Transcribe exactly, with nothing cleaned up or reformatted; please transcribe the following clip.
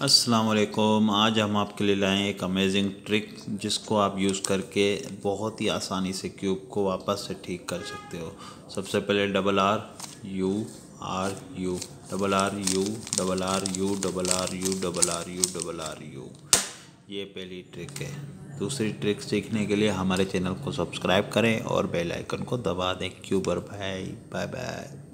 अस्सलाम वालेकुम। आज हम आपके लिए लाए हैं एक अमेजिंग ट्रिक जिसको आप यूज़ करके बहुत ही आसानी से क्यूब को वापस से ठीक कर सकते हो। सबसे पहले double R U R U double R U double R U double R U double R U double R U ये पहली ट्रिक है। दूसरी ट्रिक सीखने के लिए हमारे चैनल को सब्सक्राइब करें और बेल आइकन को दबा दें। क्यूबर भाई, बाय बाय।